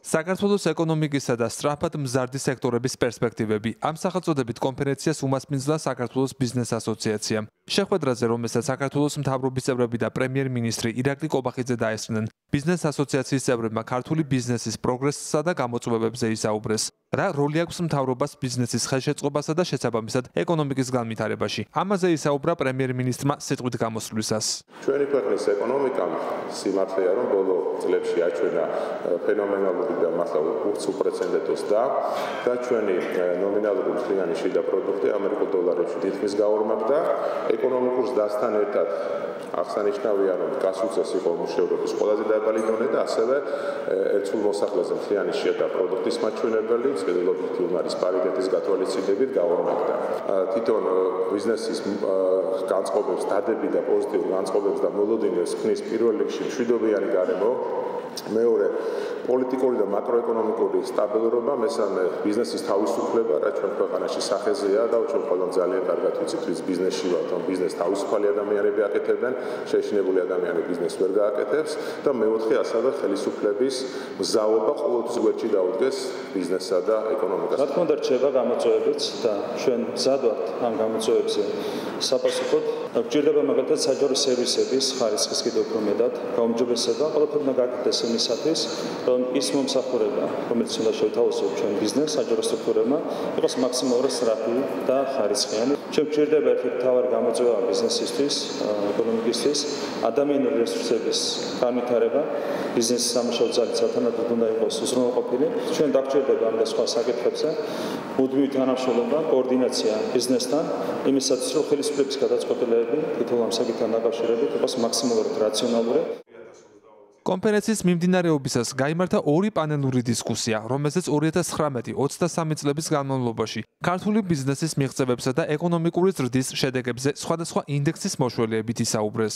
საქართველოს ეკონომიკისა და სწრაფად მზარდი სექტორების პერსპექტივები. ამ სახელწოდებით კონფერენციას უმასპინძლა საქართველოს ბიზნეს ასოციაცია. შეხვედრაზე, რომელსაც საქართველოს მთავრობის წევრები და პრემიერ-მინისტრი ირაკლი კობახიძე დაესწრნენ, ბიზნეს ასოციაციის წევრებმა ქართული ბიზნესის პროგრესსა და გამოწვევებზე ისაუბრეს. რა როლი აქვს მთავრობას ბიზნესის ხელშეწყობასა და შესაბამისად ეკონომიკის განვითარებაში. ამაზე ისაუბრა პრემიერ-მინისტრმა სიტყვით გამოსვლისას. ჩვენი ქვეყნის ეკონომიკამ სიმართლეა, რომ ბოლო წლებში აჩვენა ფენომენალური და მართლა უპრეცედენტოს და ჩვენი ნომინალური მთლიანი შიდა პროდუქტი ამერიკულ დოლარებში თითქმის გაორმაგდა. ეკონომიკურ ზრდასთან ერთად აღსანიშნავია, რომ გასულწეს იყო მუშევრობის ყველაზე დაბალი დონე და ასევე ერთგულ მოსახლეზე მთლიანი შიდა პროდუქტის მაჩვენებელი წყვილობით უნარის პარიტეტის გათვალისწინებით გაორმაგდა. თვითონ ბიზნესის განწყობებს, დადები და პოზიტიურ განწყობებს და მოლოდინებს ქმნის პირველ რიგში მშვიდობიანი გარემო, მეორე პოლიტიკური და მაკროეკონომიკური სტაბილურობა, მესამე ბიზნესის თავისუფლება, რაც ჩვენ ქვეყანაში სახეზეა და ჩვენ ყველამ ძალიან კარგად ვიცით, ვის ბიზნესში ვართ, რომ ბიზნეს თავისუფალი ადამიანები აკეთებენ, შეშინებული ადამიანები ბიზნესს ვერ გააკეთებს და მეოთხე ასევე ხელისუფლების მზაობა ყოველთვის გვერდში დაუდგეს ბიზნესსა და ეკონომიკას. რა თქმა უნდა, რჩება გამოწვევებიც და ჩვენ მზად ვართ ამ გამოწვევებზე საპასუხოდ. გვჭირდება მაგალითად საჯარო სერვისების ხარისხის კიდევ უფრო მეტად გაუმჯობესება, ყველაფერი უნდა გააკეთდეს იმისათვის, რომ ის მომსახურება, რომელიც უნდა შევთავაზოთ ჩვენ ბიზნეს საჯარო სტრუქტურებმა, იყოს მაქსიმალურად სწრაფი და ხარისხიანი. ჩვენ გვჭირდება ერთ-ერთი მთავარი გამოწვევა ბიზნესისთვის, ეკონომიკისთვის, ადამიანური რესურსების განვითარება, ბიზნესის სამუშაო ძალით სათანადოდ უნდა იყოს უზრუნველყოფილი. ჩვენ დაგჭირდება ამ და სხვა საკითხებზე მუდმივი თანამშრომლობა, კოორდინაცია ბიზნესთან, იმისათვის რომ ხელისუფლების გადაწყვეტილებები თითოეულ ამ საკითხთან დაკავშირებით იყოს მაქსიმალურად რაციონალური. კონფერენციის მიმდინარეობისას გაიმართა ორი პანელური დისკუსია, რომელზეც 2019-23 წლების განმავლობაში ქართული ბიზნესის მიღწევებსა და ეკონომიკური ზრდის შედეგებზე სხვადასხვა ინდექსის მოშველეებით ისაუბრეს.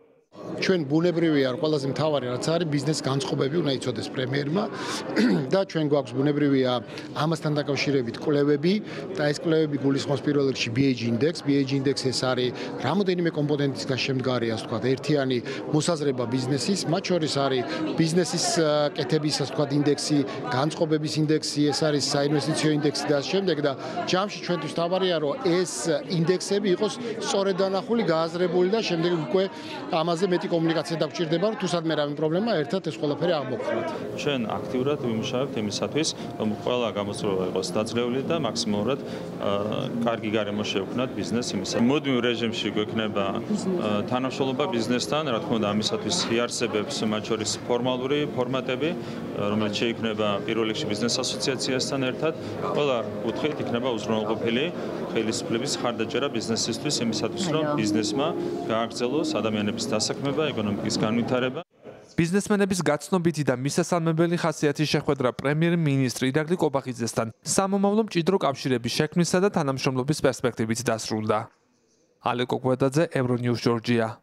ჩვენ ბუნებრივია, რომ ყველაზე მთავარი რაც არის ბიზნეს განწყობები უნდა იცოდეს პრემიერმა და ჩვენ გვაქვს ბუნებრივია ამასთან დაკავშირებით კვლევები და ეს კვლევები გულისხმობს პირველ რიგში BEG ინდექს. BEG ინდექსი ეს არის რამოდენიმე კომპონენტისგან შემდგარი, ასე ვთქვათ, ერთიანი მოსაზრება ბიზნესის, მათ შორის არის ბიზნესის კეთების, ასე ვთქვათ, ინდექსი, განწყობების ინდექსი, ეს არის საინვესტიციო ინდექსი და ასე შემდეგ და ჯამში ჩვენთვის მთავარია, რომ ეს ინდექსები იყოს სწორედ დანახული, გააზრებული და შემდეგ უკვე ამაზე მეტი კომუნიკაცია დაგჭირდება, რომ თუ სადმე რამე პრობლემა ერთად ეს ყველაფერი აღმოგხსნათ. ჩვენ აქტიურად ვიმუშავებთ იმისათვის, რომ ყველა გამოწვევა იყოს დაძლეული და მაქსიმალურად კარგი გარემო შევქმნათ ბიზნეს იმისათვის. მუდმივ რეჟიმში გვექნება თანამშრომლობა ბიზნესთან, რა თქმა უნდა, ამისათვის იარსებებს მათ შორის ფორმალური ფორმატები, რომელიც შეიქმნება პირველ რიგში ბიზნეს ასოციაციასთან ერთად. ყველა კუთხით იქნება უზრუნველყოფილი ხელისუფლების ხარდაჭერა ბიზნესისთვის იმისათვის, რომ ბიზნესმა გააგრძელოს ადამიანების დასაქმება, ეკონომიკის განვითარება. ბიზნესმენების გაცნობითი და მისასალმებელი ხასიათის შეხვედრა პრემიერ-მინისტრი ირაკლი კობახიძესთან სამომავლო მჭიდრო კავშირების შექმნისა და თანამშრომლობის პერსპექტივით დასრულდა. ალეკო კვედაძე, ევრონიუს, ჯორჯია.